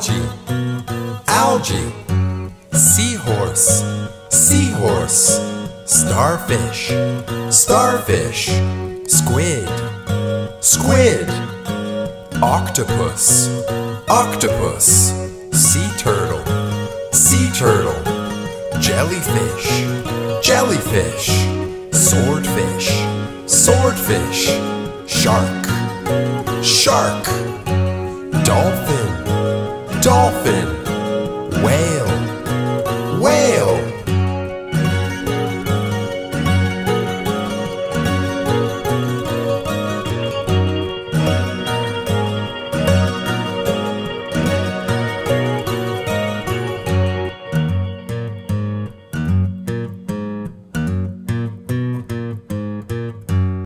algae, algae. Seahorse, seahorse. Starfish, starfish. Squid, squid. Octopus, octopus. Sea turtle, sea turtle. Jellyfish, jellyfish. Swordfish, swordfish. Shark, shark. Dolphin, dolphin.